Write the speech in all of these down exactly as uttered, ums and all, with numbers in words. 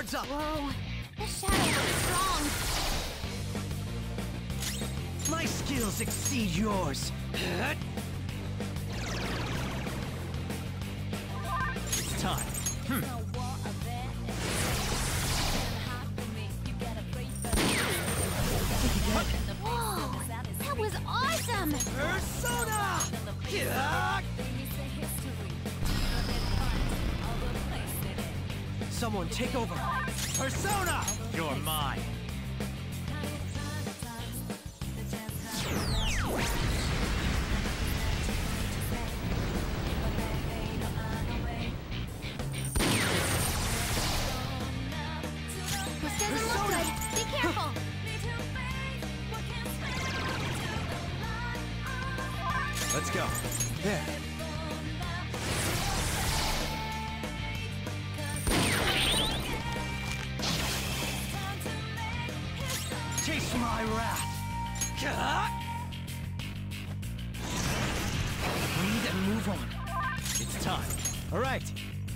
Guards up! Whoa, this shadow looks strong. My skills exceed yours. It's time. Hmm. Whoa, that was awesome! Persona! Yeah! Someone take over. Persona! You're mine. This doesn't look good. Be careful! Let's go. There. Chase my wrath. Breathe and move on. It's time. All right.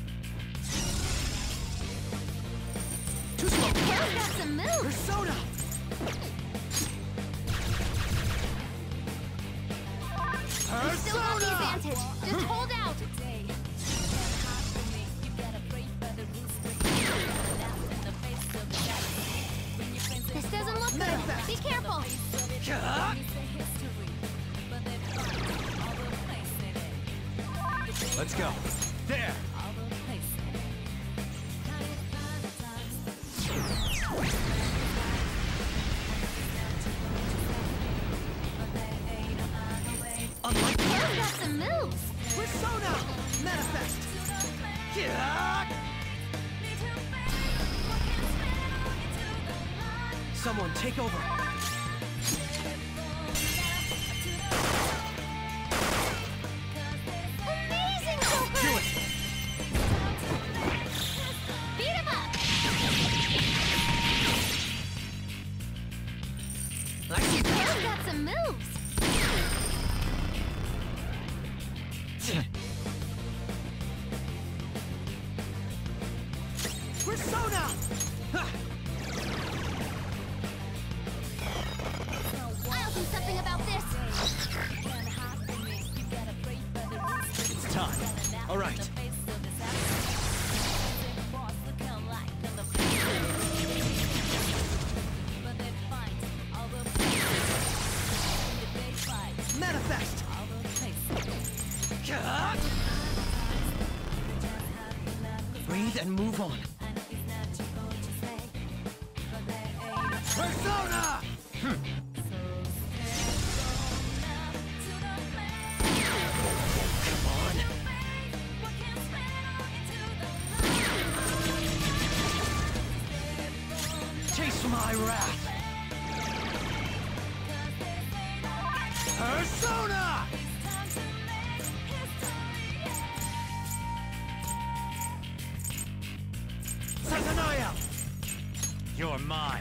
Too slow. Crow's got some moves! Persona! You still have the advantage. Just hold out. This doesn't look good. Be careful. Let's go. There. Unlike Crow's got some moves. Persona! Manifest! Someone take over. Amazing, Joker! Do it! Beat him up! I see Crow's got some moves. Persona! Ha! I'll do something about this. It's time. All right. Manifest! Breathe and move on. Persona! Hm. Come on. Chase my wrath. Persona! Satanaya! You're mine.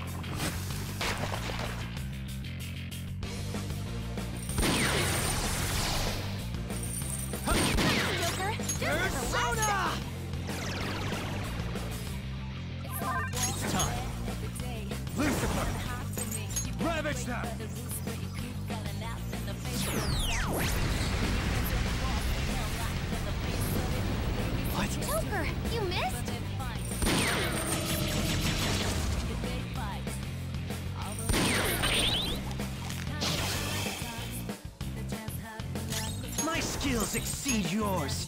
Joker, just like the last Persona! It's time. Lucifer! Ravage them! What? Joker, you missed? My skills exceed yours.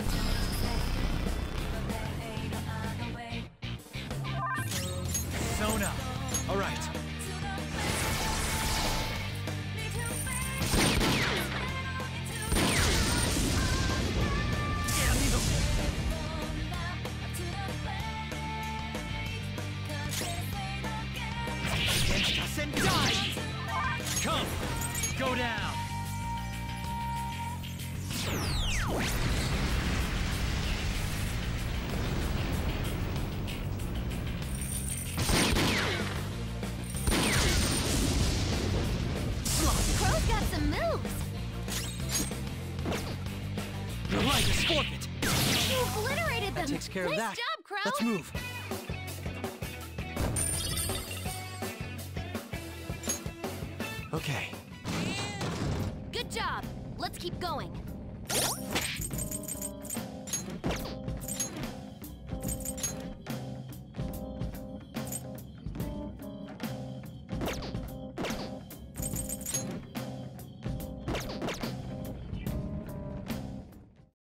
Persona! All right. Against us and die! Come! Go down! Crow's got some moves. Your life is forfeit! You obliterated them. That takes care of nice that. job, Crow. Let's move. Okay. Good job. Let's keep going.